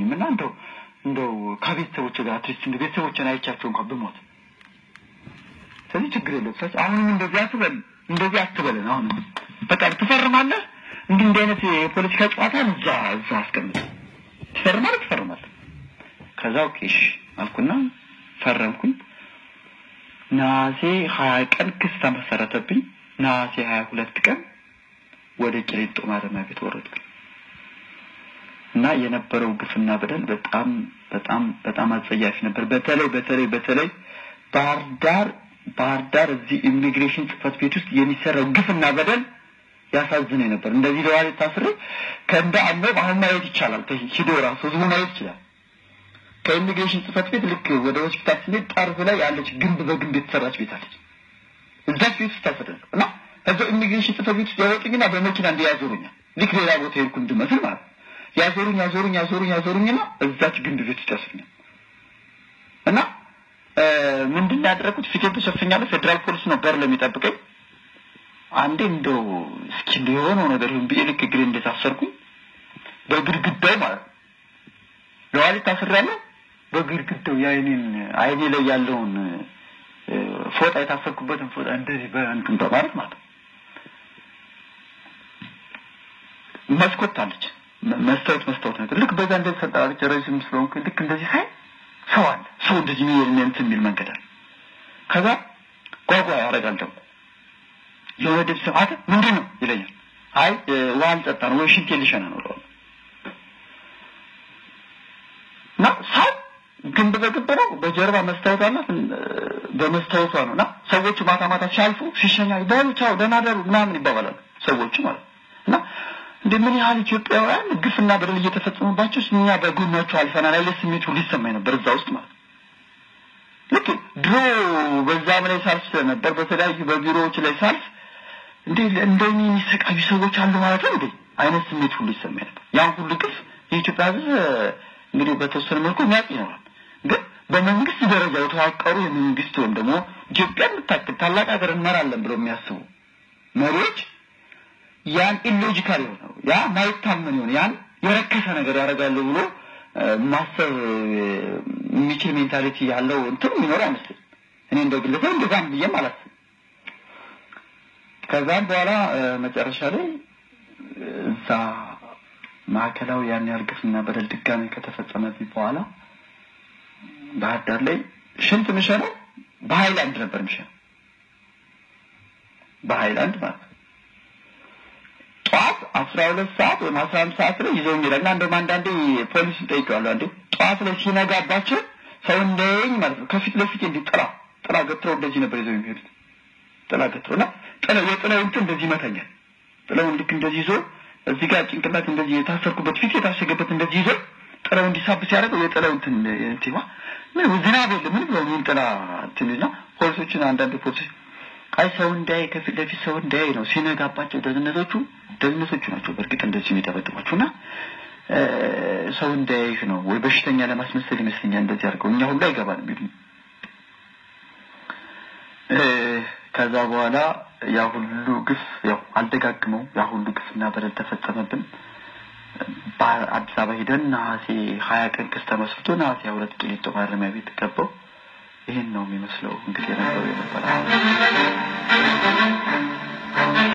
የለኝም እና እንደው ከቤተሰቦቼ ጋር አትሊስት እንደ ቤተሰቦቼን አይቻቸው እንኳን ብሞት ስለዚህ ችግር የለውም አሁንም እንደዚህ አትበለን አሁን በቃ ትፈርማለህ እንዲህ አይነት የፖለቲካ ጨዋታ እዛ አስቀምጥ ትፈርማለህ ከዛው ኬሽ አልኩና ፈረምኩኝ ናሴ 20 ቀን ክስ ተመሰረተብኝ ናሴ 22 ቀን ወደ ቂሊንጦ ማረሚያ ቤት ወረድኩ እና የነበረው ግፍና በደል በጣም አጸያፊ ነበር በተለይ ባህር ዳር እዚህ ኢሚግሬሽን ጽፈት ቤት ውስጥ የሚሰራው ግፍና በደል ያሳዝነኝ ነበር እንደዚህ ለዋል ታስረ ከእንደ አመብ አሁን ማየት ይቻላል ሄዶ ራሱ ህዝቡ ማየት ይችላል ከኢሚግሬሽን ጽፈት ቤት ልክ ወደ ሆስፒታል ሲሄድ ጠርዝ ላይ ያለች ግንብ በግንብ የተሰራች ቤት አለች እዛ ቤት ተፈደደ እና ከዛ ኢሚግሬሽን ጽፈት ቤት ያወጡኝና በመኪና እንዲያዞሩኛል ልክ ሌላ ቦታ ሄድኩ እንድመስል ማለት ያዞሩኝና እዛች ግንብ ቤት ተጨስኛል እና ምንድነው ያደረኩት ፊቴን ተሸፍኛለሁ ፌደራል ፖሊስ ነበር ለሚጠብቀኝ አንዴ እንደው እስኪ ሊሆነው ነገር ይሁን ብዬ ልክ ግሬ እንደታሰርኩኝ በግድግዳው ማለት ለዋሊ ታስራለሁ በግድግዳው አይኔ ላይ ያለውን ፎጣ የታሰርኩበትን ፎጣ እንደዚህ በእንትን ተባረክ ማለት መስኮት አለች መስታወት ነገር ልክ በዛ እንደዚህ ተጣጣች ረጅም ስለሆንኩ ልክ እንደዚህ ሳይ ሰው እንደዚህ የሚል መንገድ አለ ከዛ ጓጓ ያረጋል ደግሞ የሆነ ድምጽ ሰማተ ምንድነው ይለኛል አይ ዋን ጠጣን ወይ ሽንት ልሸና ነው ነው ሳብ ግን በገበረው በጀርባ መስታወት አለ በመስታወቷ ነውና ሰዎች ማታ ሲያልፉ ሲሸኛው ዳሩቻው ደናደሩ ምናምን ይባባላሉ ሰዎች ማለት እና እንደምን ያህል ኢትዮጵያውያን ግፍና በደል እየተፈጸመባቸው እኛ በጎናቸው አልፈናል አይደል ስሜቱ ሊሰማኝ ነበር እዛ ውስጥ ማለት ልክ ድሮ በዛ ላይ ሳልፍ ነበር በተለያዩ በቢሮዎች ላይ ሳልፍ እንደኔ የሚሰቃዩ ሰዎች አሉ ማለት ነው አይነት ስሜት ሁሉ ይሰማኝ ነበር ያን ሁሉ ግፍ የኢትዮጵያ ሕዝብ እንግዲህ በተወሰነ መልኩ የሚያውቅ ይኖራል ግን በመንግስት ደረጃ የተዋቀሩ የመንግስት ወይም ደግሞ ኢትዮጵያ የምታክል ታላቅ ሀገር እንመራለን ብለው የሚያስቡ መሪዎች ያን ኢሎጂካል ነው ያ ማይታመን ነው ያን የረከሰ ነገር ያደርጋሉ ብሎ ማሰብ የሚችል ሜንታሊቲ ያለው እንትን ይኖር አይመስልም እኔ እንደግለሰብ እንደዛም ብዬ ማለት ከዛም በኋላ መጨረሻ ላይ እዛ ማከላው ያን ያርግፍና በደል ድጋሚ ከተፈጸመብኝ በኋላ ባህር ዳር ላይ ሽንት ምሸነው በሃይላንድ ነበር ምሸነው በሃይላንድ ማለት ጧት 12 ሰዓት ወይ 11 ሰዓት ላይ ይዘውኝ ይላልና እንደውም አንዳንዴ ፖሊስ ጠይቀዋለሁ አንዴ ጧት ላይ ሲነጋባቸው ሰው እንደኝ ማለት ነው ከፊት ለፊት ጥላ ገትረው እንደዚህ ነበር ይዘው የሚሄዱት ጥላ ገትረውና የጥላው እንትን እንደዚህ መታኛል ጥላው ልክ እንደዚህ ይዞ እዚህ ጋር ጭንቅላት እንደዚህ የታሰርኩበት ፊት የታሸገበት እንደዚህ ይዞ ጥላው እንዲሳብስ ያደረገው የጥላው እንትን ምን ዝናብ የለም ምን ብለው ምን ጥላ እንትንና ፖሊሶችን አንዳንድ ፖሊሶች አይ ሰው እንዳይ ከፊት ለፊት ሰው እንዳይ ነው ሲነጋባቸው ደህንነቶቹ ናቸው በርግጥ እንደዚህ የሚጠበጥባቸውና ሰው እንዳይ ነው ወይ በሽተኛ ለማስመሰል ይመስለኛል እንደዚህ አድርገው እኛ ሁሉ አይገባም ቢሉ ከዛ በኋላ ያ ሁሉ ግፍ ያው አልደጋግመው ያ ሁሉ ግፍና በደል ተፈጸመብን በአዲስ አበባ ሄደን ናሴ 20 ቀን ክስ ተመስርቶ ናሴ 2 ቂሊንጦ ማረሚያ ቤት ገባው ይሄን ነው የሚመስለው እንግዲህ የነበረው